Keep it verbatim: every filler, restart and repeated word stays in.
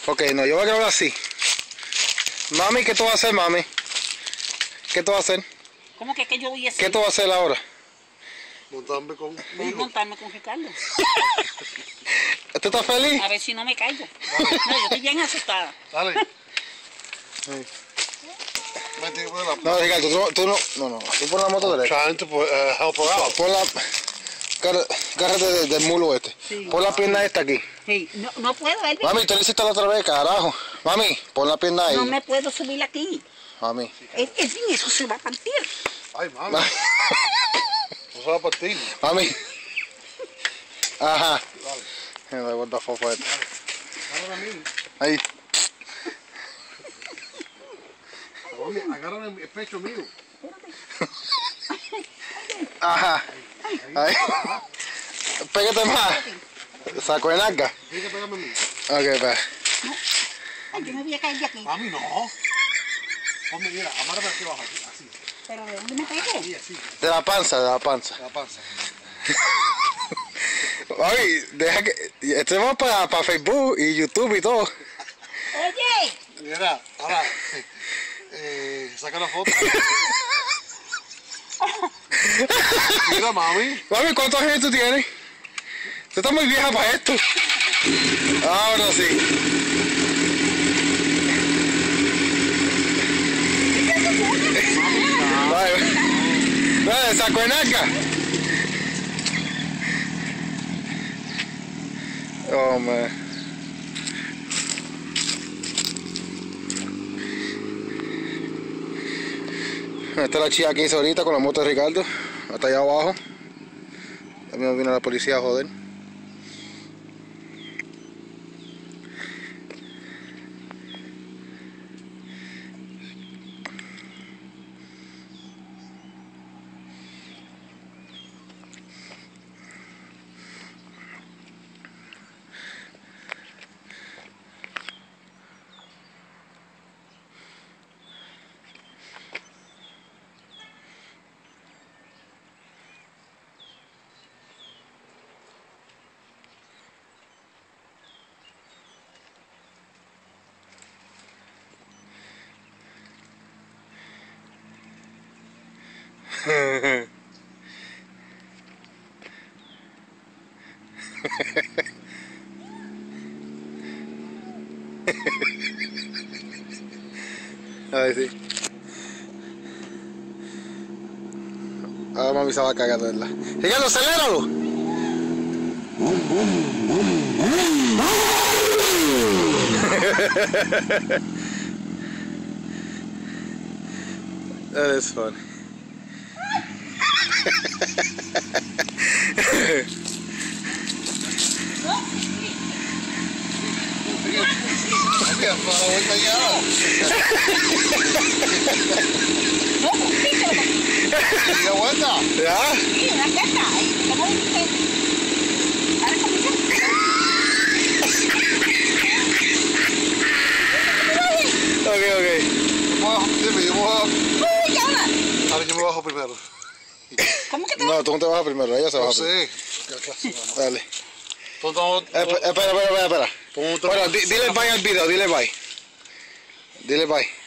Ok, no, yo voy a grabar así. Mami, ¿qué tú vas a hacer, mami? ¿Qué tú vas a hacer? ¿Cómo que, que yo voy a hacer? ¿Qué tú vas a hacer ahora? Montarme con... Voy a montarme con Ricardo. ¿Tú estás feliz? A ver si no me caigo. No, yo estoy bien asustada. Dale. Sí. No, Ricardo, tú, tú no... No, no, tú pon la moto derecha. Trying to uh, help her out. Pon la... Cárrate de, del mulo este. Sí. Pon la pierna esta aquí. Sí, no, no puedo, Elvis. Mami, tú lo hiciste la otra vez, carajo. Mami, pon la pierna ahí. No me puedo subir aquí. Mami. El, el fin, eso se va a partir. Ay, mami. No se va a partir. Mami. Ajá. Dale. Me guarda fofo este. Agárrame a mí. Ahí. Agárrame el pecho mío. Ajá. Ahí. Pégate más. Saco en arca. Tienes que pegarme a mí. Ok, pa. Ay, yo me voy a caer de aquí. Mami, no. Ponme, mira, amárrame aquí abajo, así. ¿Pero de dónde me pego? Así, así. De la panza, de la panza. La panza. Ay, deja que... Esto vamos para, para Facebook y YouTube y todo. Oye. Mira, ahora, eh, saca la foto. Mira, mami. Mami, ¿cuántos años tú tienes? Tú estás muy vieja para esto. Ahora sí. Vale, vale, saco en arca. Oh, man. Esta es la chía que hice ahorita con la moto de Ricardo, hasta allá abajo. También vino la policía a joder. Ay, sí. Ahora mami se va a cagar de verdad. Ricardo, aceléralo. That is funny. Mira, para la vuelta ya. No, píselo. ¿Y la vuelta? ¿Ya? Sí, una carta. ¿Cómo dice? A ver, ¿cómo dice? Ok, ok. Yo me bajo, dime, yo me bajo. Uy, ya va. Ahora yo me bajo primero. ¿Cómo que te No, tú no te vas primero, ella se No va sé. primero. Dale. Entonces, Espera, espera, espera, espera. ¿cómo te Bueno, di- dile bye al video, dile bye. Dile bye.